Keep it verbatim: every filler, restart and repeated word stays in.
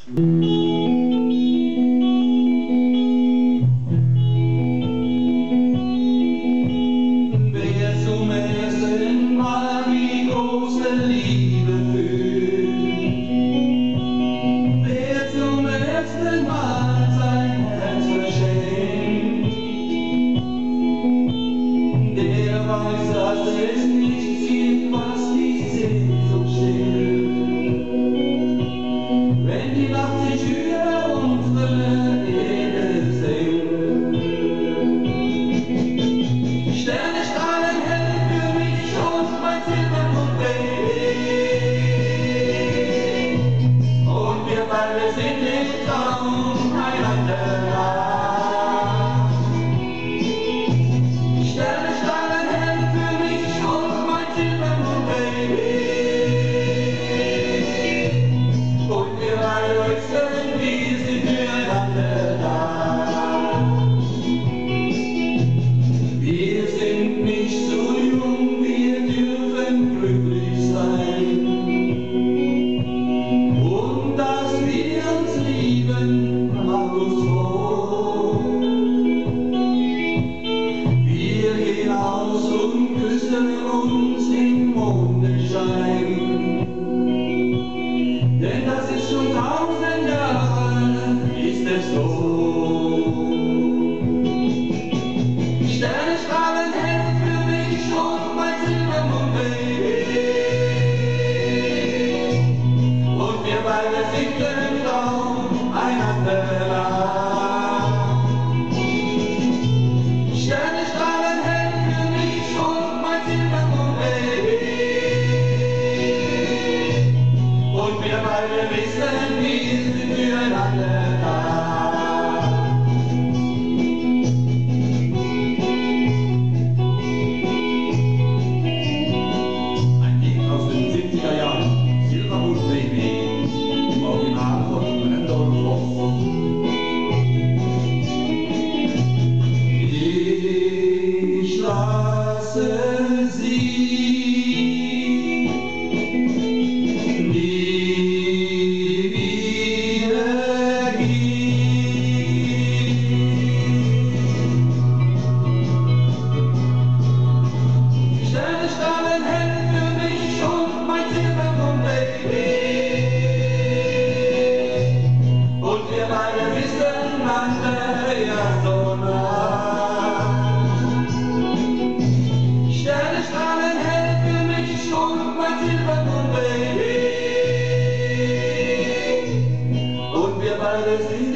Wer zum ersten Mal die große Liebe fühlt, wer zum ersten Mal sein Herz verschenkt, der weiß, dass es nichts gibt, was die Sehnsucht stillt. Wenn die Nacht sich über unsere Erde senkt, Sternenstrahlen hell für mich und mein Silbermond Baby. Und wir beide sind im Traum einander nah. Sternenstrahlen hell für mich und mein Silbermond Baby. Und wir beide wechseln, wir sind füreinander da. Wir sind nicht so jung, wir dürfen glücklich sein. Und dass wir uns lieben, macht uns froh. Wir gehen aus und küssen uns im Mondenschein. Denn das ist schon tausend Jahre, ist es so. Sternenstrahlen hell für mich und mein Silbermond Baby. Und wir beide sind im Traum einander nah. Sternenstrahlen hell für mich und mein Silbermond Baby. Und wir beide wissen, wir sind füreinander da. Ein Lied aus den siebziger Jahren, Silbermond Baby, im Original von Randolph Ross. Ich lasse sie nie wieder gehen. Sternenstrahlen hell für mich und mein Silbermond Baby. Und wir beide wissen, einander ja so nah. Sternenstrahlen hell für mich und mein Silbermond Baby. Und wir beide sind